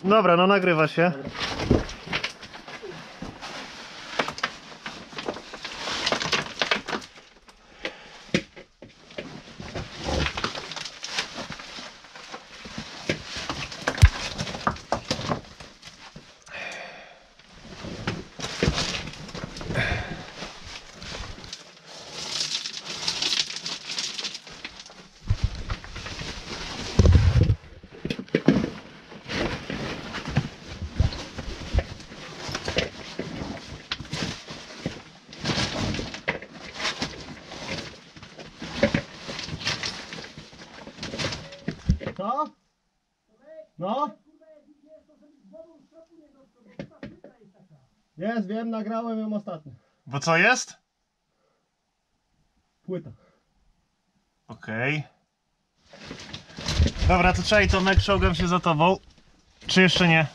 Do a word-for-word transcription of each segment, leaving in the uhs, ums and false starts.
Dobra, no nagrywa się. Dobra. Co? No? Jest, wiem, nagrałem ją ostatnio. Bo co jest? Płyta. Okej. Dobra, to czekaj, Tomek, czołgam się za tobą. Czy jeszcze nie?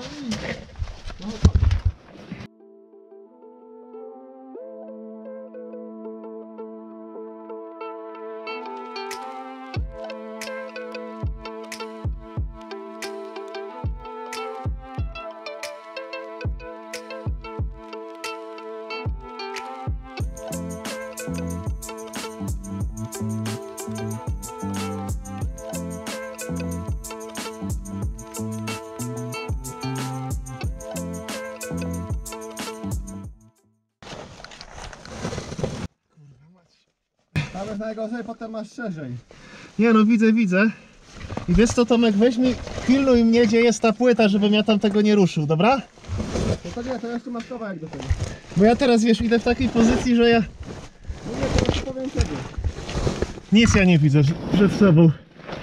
Nawet najgorzej, potem masz szerzej. Nie no, widzę, widzę. I wiesz co, Tomek, weź mi, pilnuj mnie, gdzie jest ta płyta, żebym ja tam tego nie ruszył, dobra? No to nie, to jeszcze masz kawałek do tego. Bo ja teraz, wiesz, idę w takiej pozycji, że ja... No nie, to już powiem tego. Nic ja nie widzę przed sobą.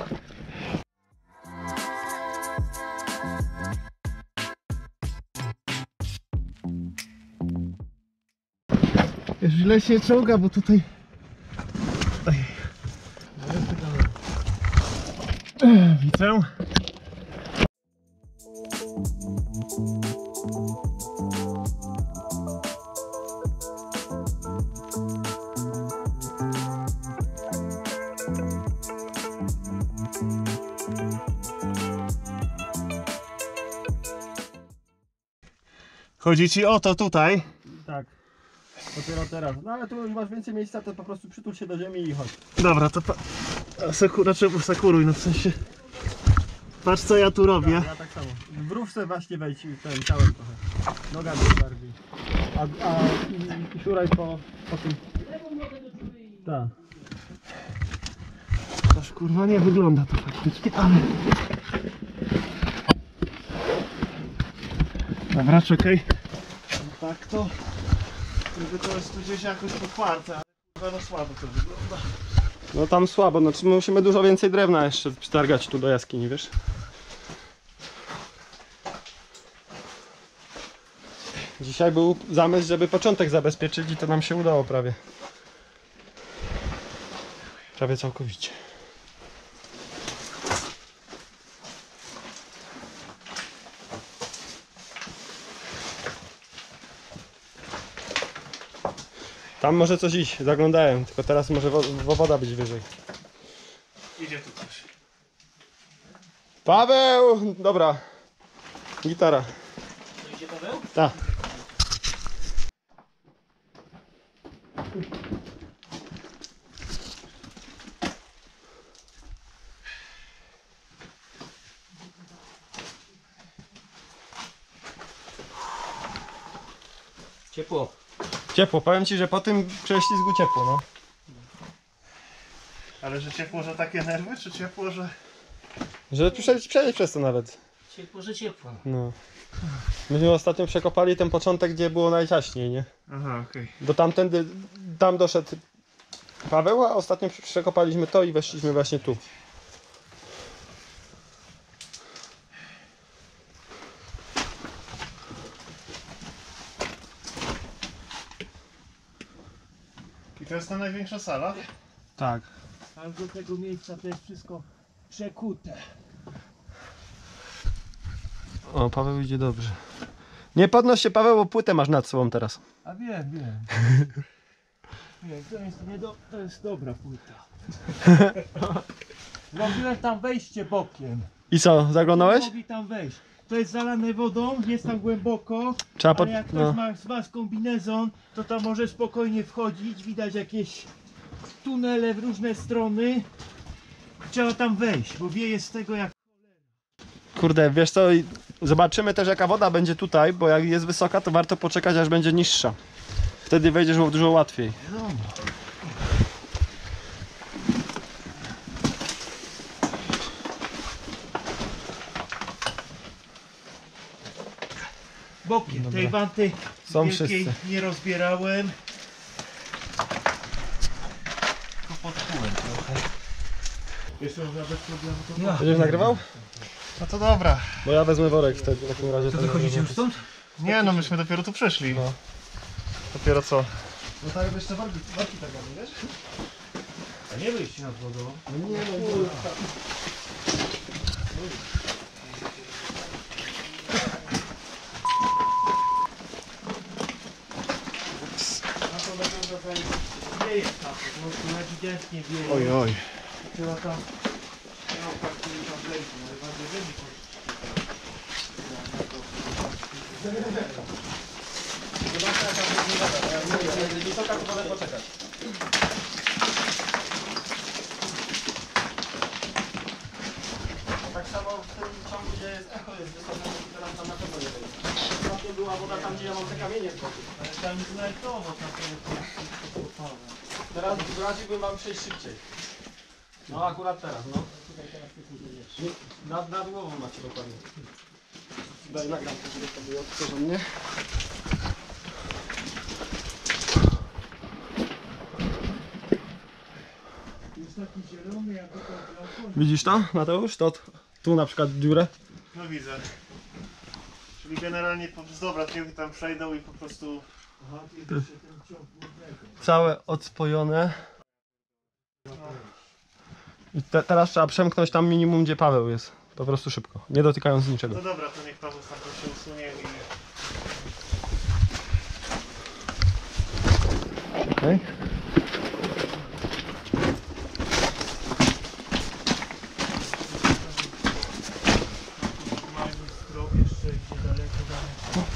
Wiesz, źle się czołga, bo tutaj... Oj. Widzę. Chodzi ci o to tutaj. Tak. Dopiero teraz. No ale tu już masz więcej miejsca, to po prostu przytul się do ziemi i chodź. Dobra, to pa... Seku... znaczy sekuruj, no w sensie... Patrz co ja tu robię. Ja tak samo. W rówce właśnie wejdź ten ciałem trochę. Nogami bardziej. A, a i, i szuraj po, po tym. Tak. Aż kurwa nie wygląda to faktycznie, ale... Dobra, czekaj. Tak to... Gdyby to jest tu gdzieś jakoś podparte, ale kurwa no słabo to wygląda. No tam słabo, no my musimy dużo więcej drewna jeszcze przytargać tu do jaskini, wiesz? Dzisiaj był zamysł, żeby początek zabezpieczyć i to nam się udało prawie. Prawie całkowicie. Tam może coś iść, zaglądałem, tylko teraz może wo woda być wyżej. Idzie tu coś. Paweł! Dobra. Gitara. To idzie Paweł? Tak. Ciepło. Ciepło, powiem ci, że po tym prześlizgu ciepło, no. Ale że ciepło, że takie nerwy, czy ciepło, że... Że przejść, przejść przez to nawet. Ciepło, że ciepło. No. Myśmy ostatnio przekopali ten początek, gdzie było najciaśniej, nie? Aha, okej. Okay. Do tamtędy, tam doszedł Paweł, a ostatnio przekopaliśmy to i weszliśmy właśnie tu. I to jest ta największa sala? Tak. Aż do tego miejsca to jest wszystko przekute. O, Paweł idzie dobrze. Nie podnoś się, Paweł, bo płytę masz nad sobą teraz. A wiem, wiem. Wiem, to jest, nie do, to jest dobra płyta. Zrobiłem tam wejście bokiem. I co, zaglądałeś? Nie mogli tam wejść. to jest zalane wodą, jest tam głęboko, Trzeba pod... ale jak ktoś no. ma z was kombinezon, to tam może spokojnie wchodzić, widać jakieś tunele w różne strony. Trzeba tam wejść, bo wieje z tego jak... Kurde, wiesz co, i zobaczymy też jaka woda będzie tutaj, bo jak jest wysoka, to warto poczekać aż będzie niższa. Wtedy wejdziesz dużo łatwiej. No. Bokiem, Dobra. tej wanty Są wielkiej wszyscy. nie rozbierałem. Tylko podkułem trochę. Jeszcze można bez problemu to ja. Będziesz nagrywał? No to dobra. Bo ja wezmę worek wtedy w takim razie. To wychodzicie już stąd? Nie no, myśmy dopiero tu przyszli. No. Dopiero co? No tak, jeszcze warki, warki tak wiesz? A nie wyjść nad wodą. Nie no, Na to wygląda za wieje tam, po prostu ewidentnie wieje. Oj, oj. Trzeba tam... No tak, który tam wejdzie, ale bardziej wyjdzie. wysoka to wolę poczekać. Tak samo w tym ciągu, gdzie jest echo, jest wysoka, to teraz tam na pewno nie będzie. Ostatnio była woda tam, gdzie ja mam te kamienie w boku. Ale tam jest lajtowo, tam to jest podkopane. Teraz radziłbym wam przejść szybciej. No akurat teraz, no. Nad, nad głową macie dokładnie. Daj nagram to, żeby to było porządnie. Jest taki zielony, jak to białko. Widzisz to, Mateusz? To tu na przykład dziurę. No widzę. Czyli generalnie po- z dobra piłki tam przejdą i po prostu... Aha, tu jest jeszcze ten ciąg górnego. Całe odspojone. I te, teraz trzeba przemknąć tam minimum, gdzie Paweł jest. Po prostu szybko, nie dotykając niczego. No dobra, to niech Paweł tam to się usunie i... Okay. Mały strop jeszcze idzie daleko, daleko.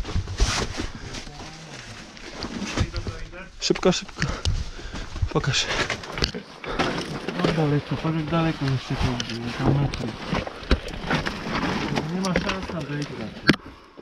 I dobra, idę. Szybko, szybko. Pokaż. No daleko, patrz jak daleko jeszcze to idzie, tam metrów. Nie ma szans na wejść raczej.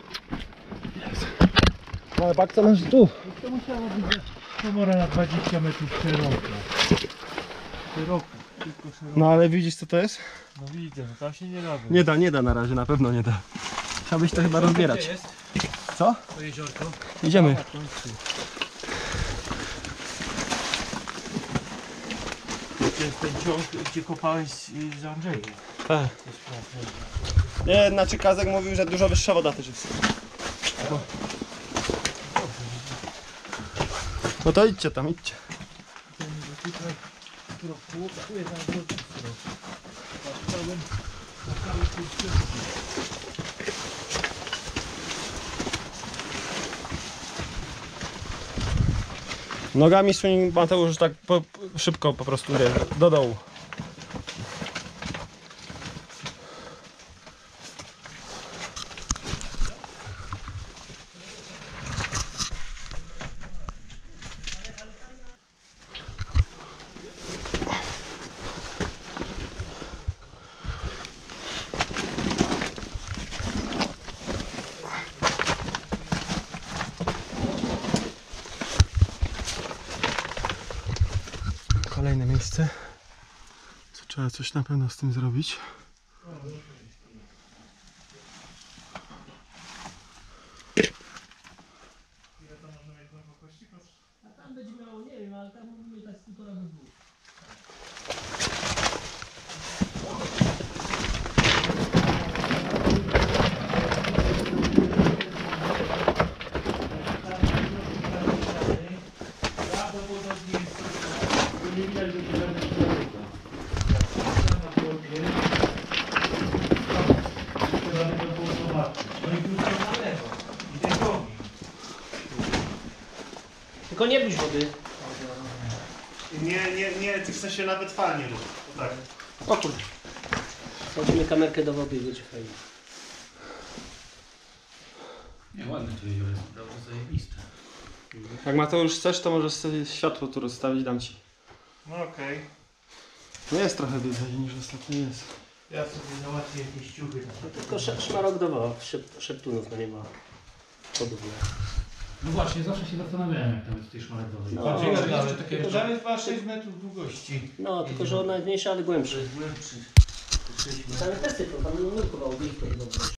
Ale pak co masz tu? To musiało być komora na dwadzieścia metrów szeroka. Szeroka, tylko szeroka. No ale widzisz co to jest? No widzę, no tam się nie da wejść. Nie da, nie da na razie, na pewno nie da. Trzeba byś to chyba rozbierać. Gdzie jest Co? to jeziorko? Idziemy. Na końcu. To jest ten ciąg, gdzie kopałeś z, z Andrzejem. Tak. To jest prawda. Nie, znaczy Kazek mówił, że dużo wyższa woda też jest. No to idźcie tam, idźcie. Ten tutaj strop, tu jest na górze strop. Na całym, na całym tym stropie. Nogami suń Mateusz tak po, po, szybko po prostu nie, do dołu. Kolejne miejsce. Co trzeba coś na pewno z tym zrobić. Tam będzie miało, nie wiem, ale tam mówimy tak z półtora do dwóch. Prawdopodobnie jest to nie widać, że to żadne człowieka. Jak na płocie, trzeba by było zobaczyć. No i tu są na lewo. I ten komin. Tylko nie bierz wody. Nie, nie, nie, ty chcesz się nawet falnie rób. O tak. O kurde. Wchodzimy kamerkę do wody i będzie fajnie. Nie, ładny tu jezioro jest, naprawdę zajebiste. Jak Mateusz chcesz, to możesz sobie światło tu rozstawić, dam ci. No okej. No jest trochę więcej niż ostatnio jest. Ja sobie załatwię jakieś ciuchy. No tylko sz szmaragdowa, szep szeptunów, no nie ma podów. No właśnie, zawsze się zastanawiałem, jak tam jest w tej szmaragdowej. No, Patrz, Tylko jeszcze nawet, takie tylko jeszcze... nawet ma sześć metrów długości. No, tylko że on najmniejszy, ale głębszy. Głębszy. Same testy, to tam nie nurkowało, blisko.